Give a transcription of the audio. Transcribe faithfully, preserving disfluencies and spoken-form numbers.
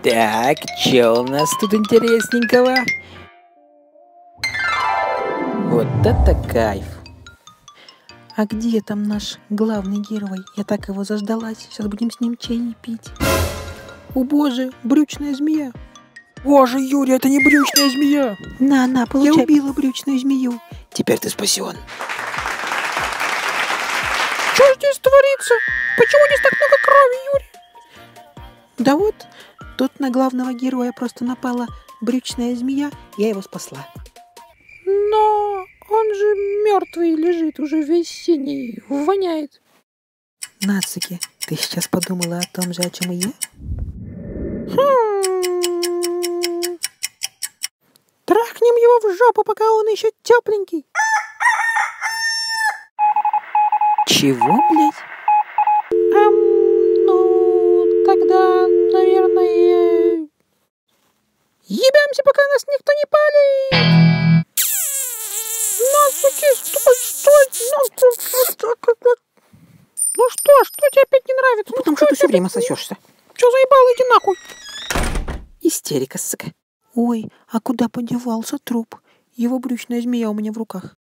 Так, что у нас тут интересненького? Вот это кайф! А где там наш главный герой? Я так его заждалась. Сейчас будем с ним чай пить. О боже, брючная змея. Боже, Юрий, это не брючная змея! На, на, получай. Я убила брючную змею. Теперь ты спасен. Что здесь творится? Почему здесь так много крови, Юрий? Да вот, тут на главного героя просто напала брючная змея, я его спасла. Но он же мертвый лежит, уже весь синий, воняет. Нацуки, ты сейчас подумала о том же, о чем и я? Хм. Трахнем его в жопу, пока он еще тепленький. Чего, блядь? Ам, ну, тогда, наверное, ебемся, пока нас никто не палит. Нацуки, стой, стой, Нацуки. Ну что, что тебе опять не нравится? Потому ну, что ты все тебе... время сосешься. Че заебал, иди нахуй. Истерика, сука. Ой, а куда подевался труп? Его брючная змея у меня в руках.